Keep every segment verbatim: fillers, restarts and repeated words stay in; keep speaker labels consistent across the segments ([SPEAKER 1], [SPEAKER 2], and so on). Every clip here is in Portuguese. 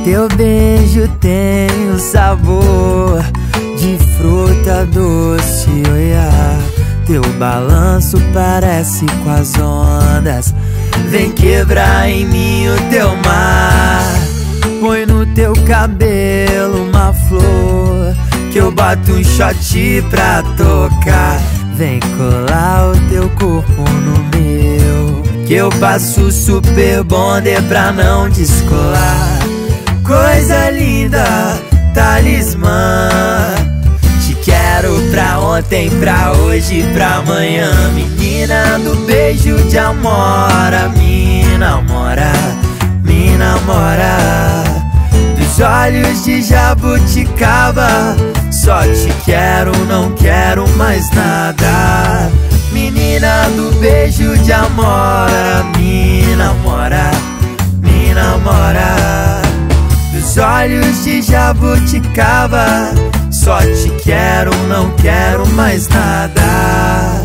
[SPEAKER 1] Teu beijo tem um sabor de fruta doce, olha. Teu balanço parece com as ondas, vem quebrar em mim o teu mar. Põe no teu cabelo uma flor, que eu boto um shot pra tocar. Vem colar o teu corpo no meu, que eu passo super bonder pra não descolar. Coisa linda, talismã, te quero pra ontem, pra hoje, pra amanhã. Menina do beijo de amora, me namora, me namora. Dos olhos de jabuticaba, só te quero, não quero mais nada. Menina do beijo de amora, me namora, me namora. Dos olhos de jabuticaba, só te quero, não quero mais nada.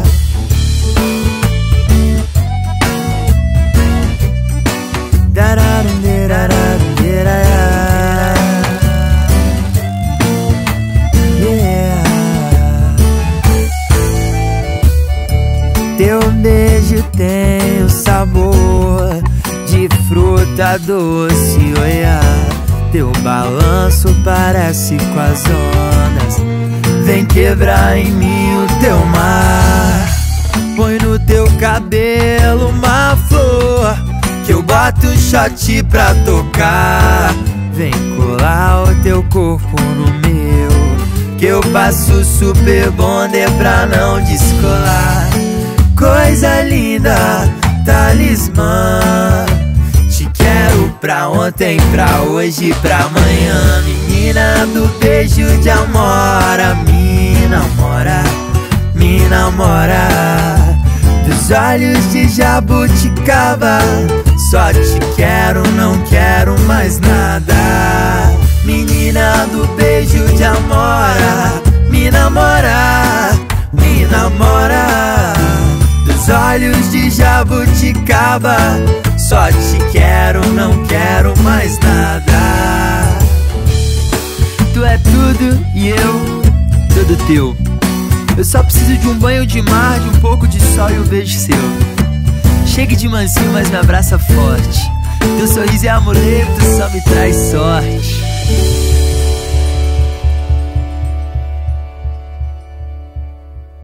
[SPEAKER 1] Yeah. Teu beijo tem o sabor de fruta doce, olha. Teu balanço parece com as ondas, vem quebrar em mim o teu mar. Põe no teu cabelo uma flor, que eu boto um shot pra tocar. Vem colar o teu corpo no meu, que eu passo super bonder pra não descolar. Coisa linda, talismã, te quero pra ontem, pra hoje, pra amanhã. Menina do beijo de amora, me namora, me namora. Dos olhos de jabuticaba, só te quero, não quero mais nada. Menina do beijo de amora, me namora, me namora. Dos olhos de jabuticaba, só te quero, não quero mais nada. Tu é tudo e eu, tudo teu. Eu só preciso de um banho de mar, de um pouco de sol e um beijo seu. Chegue de mansinho, mas me abraça forte. Teu sorriso é amuleto, só me traz sorte.